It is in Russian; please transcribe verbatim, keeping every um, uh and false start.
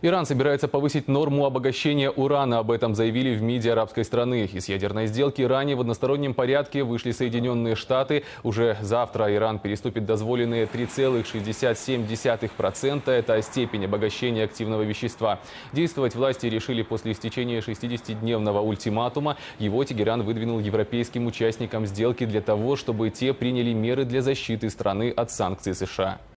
Иран собирается повысить норму обогащения урана. Об этом заявили в МИДе арабской страны. Из ядерной сделки ранее в одностороннем порядке вышли Соединенные Штаты. Уже завтра Иран переступит дозволенные три целых шестьдесят семь десятых процента. Это степень обогащения активного вещества. Действовать власти решили после истечения шестидесятидневного ультиматума. Его Тегеран выдвинул европейским участникам сделки для того, чтобы те приняли меры для защиты страны от санкций США.